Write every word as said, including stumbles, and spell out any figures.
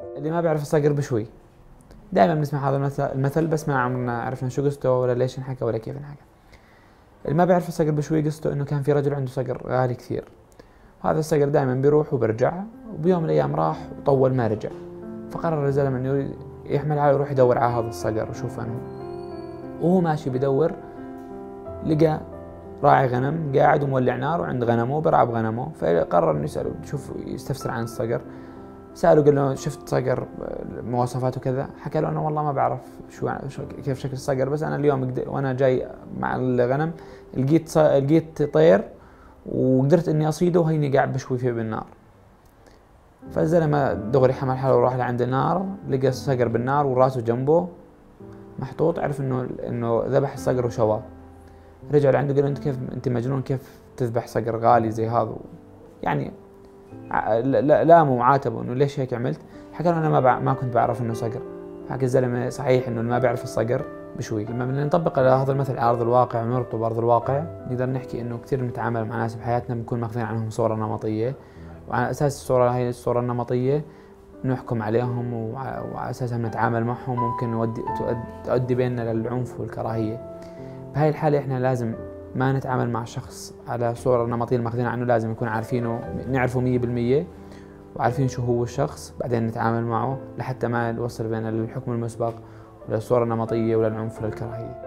اللي ما بيعرف الصقر بشوي. دائما بنسمع هذا المثل المثل بس ما عمرنا عرفنا شو قصته ولا ليش انحكى ولا كيف انحكى. اللي ما بيعرف الصقر بشوي قصته انه كان في رجل عنده صقر غالي كثير. هذا الصقر دائما بيروح وبرجع، وبيوم من الايام راح وطول ما رجع. فقرر الزلمه انه يحمل حاله يروح يدور على هذا الصقر ويشوف انه. وهو ماشي بدور لقى راعي غنم قاعد ومولع نار وعند غنمه وبرعى بغنمه، فقرر انه يساله يشوف يستفسر عن الصقر. ساله قال له شفت صقر مواصفاته كذا؟ حكى له انا والله ما بعرف شو كيف شكل الصقر، بس انا اليوم وانا جاي مع الغنم لقيت لقيت طير وقدرت اني اصيده وهيني قاعد بشوي فيه بالنار. فالزلمه دغري حمل حاله وراح لعند النار، لقى الصقر بالنار وراسه جنبه محطوط، عرف انه انه ذبح الصقر وشواه. رجع لعنده قال له انت كيف انت مجنون، كيف تذبح صقر غالي زي هذا؟ يعني لامه وعاتبه انه ليش هيك عملت؟ حكى له انا ما ما كنت بعرف انه صقر. حكى الزلمه صحيح انه ما بيعرف الصقر بشوي. لما بدنا نطبق هذا المثل على ارض الواقع ونربطه بارض الواقع، نقدر نحكي انه كثير بنتعامل مع ناس بحياتنا بنكون ماخذين عنهم صوره نمطيه، وعلى اساس الصوره هي الصوره النمطيه نحكم عليهم، وعلى اساسها بنتعامل معهم، ممكن نودي تؤدي بيننا للعنف والكراهيه. بهاي الحاله احنا لازم ما نتعامل مع شخص على صورة نمطية ماخذين عنه، لازم نكون عارفينه نعرفه مية بالمية وعارفين شو هو الشخص، بعدين نتعامل معه لحتى ما نوصل بين الحكم المسبق وللصورة النمطية وللعنف وللكراهية.